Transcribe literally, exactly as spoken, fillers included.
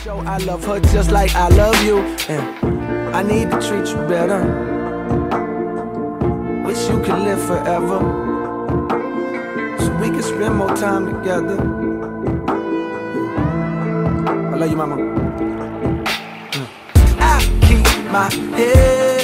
show I love her just like I love you, and I need to treat you better. Wish you could live forever, so we can spend more time together. I love you, mama. I keep my head